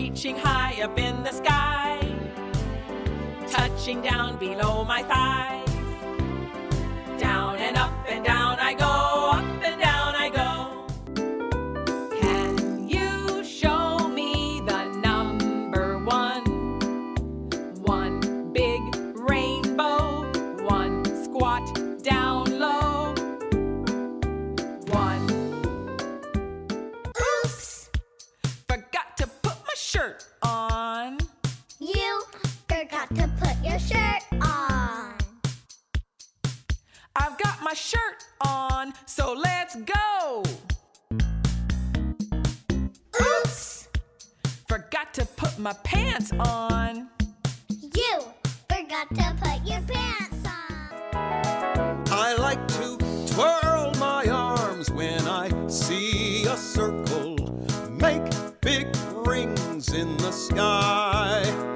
reaching high up in the sky, touching down below my thighs. Down and down I go, up and down I go. Can you show me the number one? One big rainbow, one squat down low. One. Oops! Forgot to put my shirt on. You forgot to put your shirt on. I've got my shirt on, so let's go. Oops! Forgot to put my pants on. You forgot to put your pants on. I like to twirl my arms when I see a circle make big rings in the sky.